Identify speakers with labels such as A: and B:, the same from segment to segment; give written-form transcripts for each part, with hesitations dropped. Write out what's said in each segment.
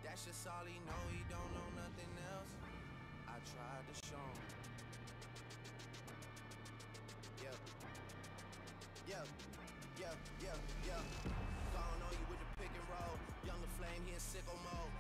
A: That's just all he know, he don't know nothing else. I tried to show him. Yeah. Gone on you with the pick and roll. Younger flame, he in sicko mode.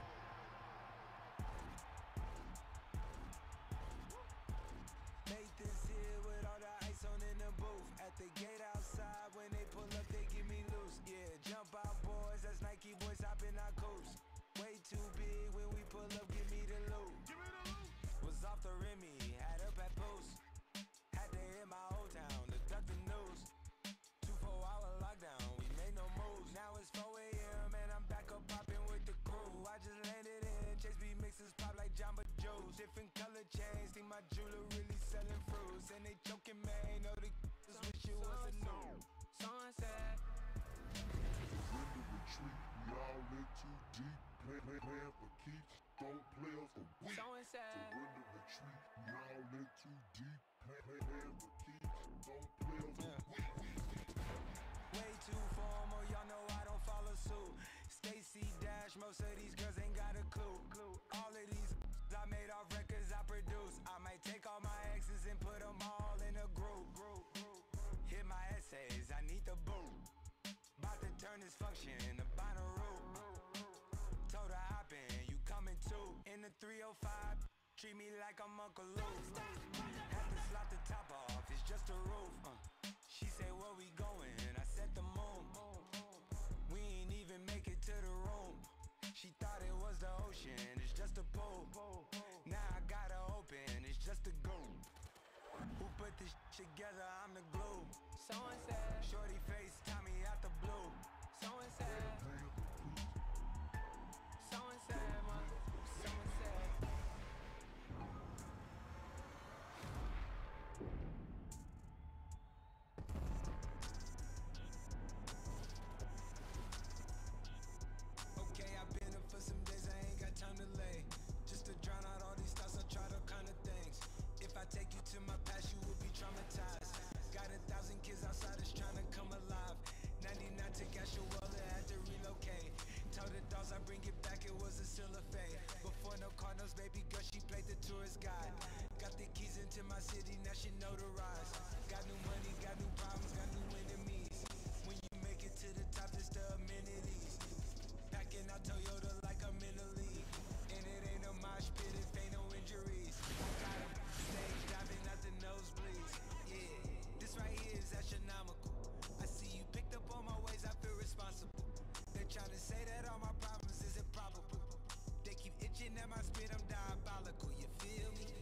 B: Nathan's here with all the ice on in the booth. At the gate outside, when they pull up, they give me loose. Yeah, jump out, boys. That's Nike boys hopping our coast. Way too big when we pull up, give me the loot. Was off the Remy, had up at post. Had to hit my old town to duck the news. 24-hour lockdown, we made no moves. Now it's 4 a.m. and I'm back up popping with the crew. I just landed in, Chase B mixes pop like Jamba Juice. Different color chains, think my jeweler really selling fruits. And they choking, man, know the wish it was a new. Sunset.
C: Surrender retreat, we all in too deep. Playing for keeps, don't play us for weak. Surrender retreat, we all in too deep. Playing for keeps, don't play us for weak.
B: Way too formal, y'all know I don't follow suit. Stacy Dash, most of these girls ain't got a clue. All of these I made off records I produce. I might take all my exes and put them all in a group. Hit my essays, I need the boot. About to turn this function into Bonnaroo. Told her hop in, you coming too. In the 305, treat me like I'm Uncle Luke. Had to slot the top off, it's just a roof. She said, where we going? I said the moon. We ain't even make it to the room. She thought it was the ocean, it's just a pool. Now I gotta open, it's just a goon. Who put this together? I'm the glue. Someone said, shorty face, Tommy out the blue. Someone said, someone said, someone said. Okay, I've been up for some days, I ain't got time to lay. Just to drown out all these thoughts, I tried all kind of things. If I take you to my past, you will be traumatized. Got 1,000 kids outside that's trying to come alive. 99 to Gashuela, had to relocate. Told the dogs I bring it back, it was a silver fate. Before no Cardinals, baby girl, she played the tourist guide. Got the keys into my city, now she notarized. Got new money, got new problems, got new enemies. When you make it to the top, it's the amenities. Packing out Toyota like I'm in the league. And it ain't a mosh pit if ain't no injuries. I got 'em stage diving out the nosebleeds. Yeah, this right here is astronomical. I see you picked up on my ways, I feel responsible. They're trying to say that all my problems is improbable. They keep itching at my spit, I'm diabolical, you feel me?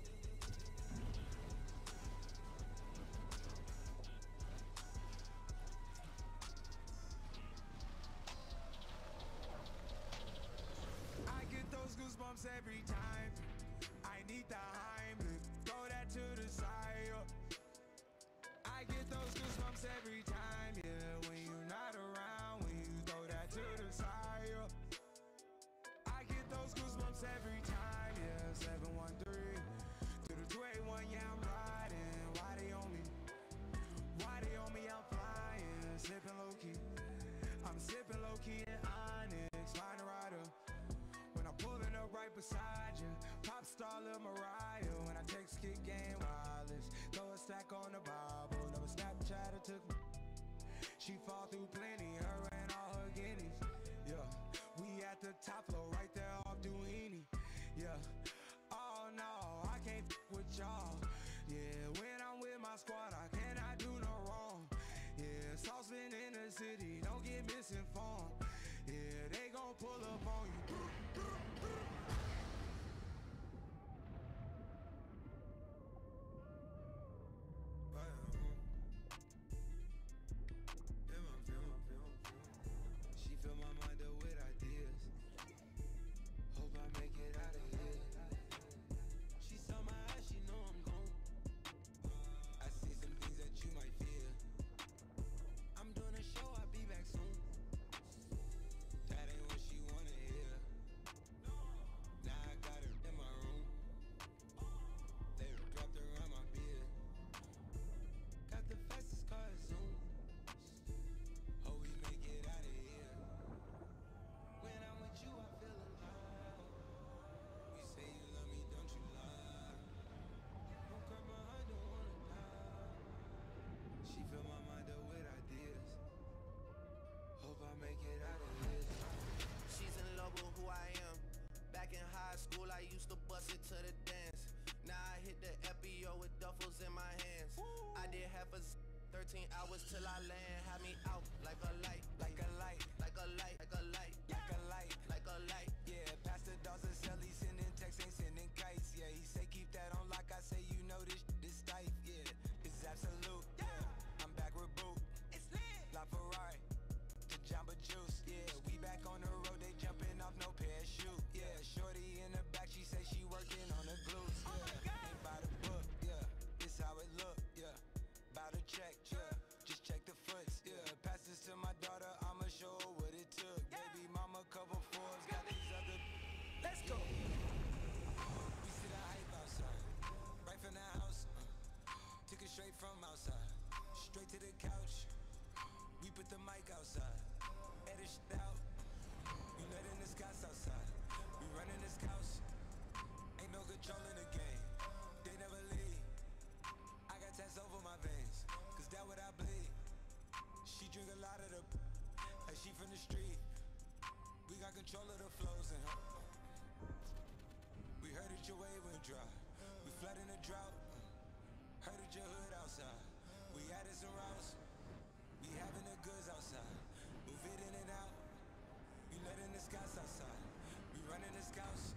B: I get those goosebumps every time. I need the Heimlich, throw that to the side. I get those goosebumps every time, yeah. When you're not around, when you throw that to the side. I get those goosebumps every time, yeah. 713 to the 281, yeah, I'm riding. Why they on me? Why they on me? I'm flying, sipping low key. I'm sipping low key in Onyx, find a rider. I'm pulling up right beside you, pop star Lil Mariah. When I text kick game wireless, throw a stack on the Bible. Never Snapchat or took me. She fall through plenty, her and all her guineas. Yeah, we at the top floor, right there off Duini. Yeah, oh no, I can't with y'all. Yeah, when I'm with my squad, I cannot do no wrong. Yeah, saucepan in the city, don't get misinformed. Yeah, they gon' pull up on you. She fill my mind up with ideas. Hope I make it out of here. She saw my eyes, she know I'm gone. I see some things that you might fear. I'm doing a show, I'll be back soon. That ain't what she wanted. lot of the like she from the street. We got control of the flows in her. We heard that your wave went dry. We flooding the drought. Heard that your hood outside. We added some routes. We having the goods outside. Move it in and out. We letting the scouts outside. We running the scouts.